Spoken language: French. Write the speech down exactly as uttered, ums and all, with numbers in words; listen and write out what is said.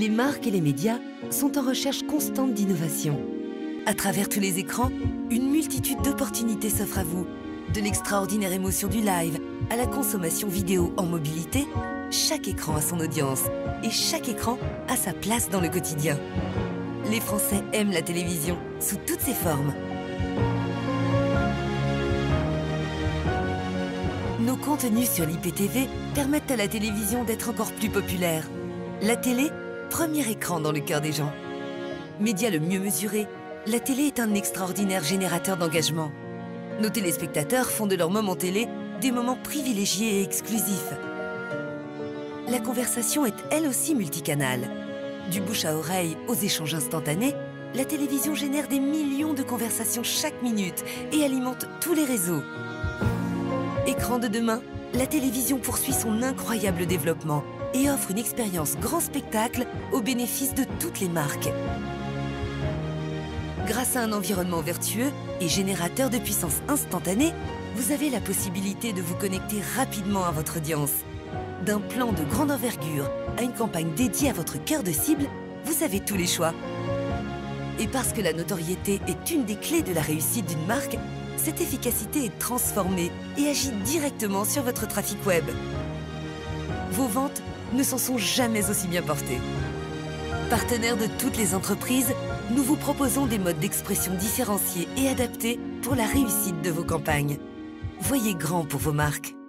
Les marques et les médias sont en recherche constante d'innovation. À travers tous les écrans, une multitude d'opportunités s'offrent à vous. De l'extraordinaire émotion du live à la consommation vidéo en mobilité, chaque écran a son audience et chaque écran a sa place dans le quotidien. Les Français aiment la télévision sous toutes ses formes. Nos contenus sur l'I P T V permettent à la télévision d'être encore plus populaire. La télé, premier écran dans le cœur des gens. Média le mieux mesuré, la télé est un extraordinaire générateur d'engagement. Nos téléspectateurs font de leur moment télé des moments privilégiés et exclusifs. La conversation est elle aussi multicanale. Du bouche à oreille aux échanges instantanés, la télévision génère des millions de conversations chaque minute et alimente tous les réseaux. Écran de demain, la télévision poursuit son incroyable développement et offre une expérience grand spectacle au bénéfice de toutes les marques. Grâce à un environnement vertueux et générateur de puissance instantanée, vous avez la possibilité de vous connecter rapidement à votre audience. D'un plan de grande envergure à une campagne dédiée à votre cœur de cible, vous avez tous les choix. Et parce que la notoriété est une des clés de la réussite d'une marque, cette efficacité est transformée et agit directement sur votre trafic web. Vos ventes ne s'en sont jamais aussi bien portées. Partenaires de toutes les entreprises, nous vous proposons des modes d'expression différenciés et adaptés pour la réussite de vos campagnes. Voyez grand pour vos marques.